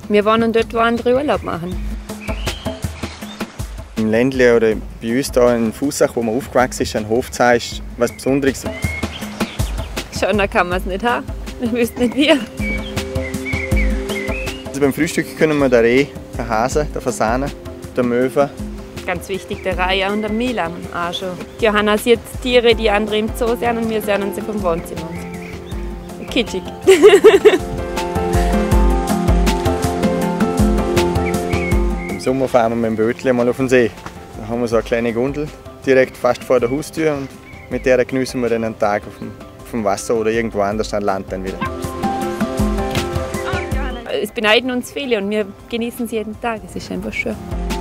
Wir wohnen dort, wo andere Urlaub machen. Im Ländle oder bei uns hier in Fussach, wo man aufgewachsen ist, ein Hof zu haben, ist was Besonderes. Schon, da kann man es nicht haben. Ich wüsste nicht wie. Also beim Frühstück können wir den Reh, den Hasen, den Fasanen, den Möwen. Ganz wichtig, der Raya und der Milan auch schon. Die Johanna sieht Tiere, die andere im Zoo sehen, und wir sehen sie vom Wohnzimmer. Kitschig. Im Sommer fahren wir mit dem Bötchen mal auf den See. Da haben wir so eine kleine Gondel direkt fast vor der Haustür und mit der genießen wir dann einen Tag auf dem Wasser oder irgendwo anders an Land dann wieder. Es beneiden uns viele und wir genießen sie jeden Tag. Es ist einfach schön.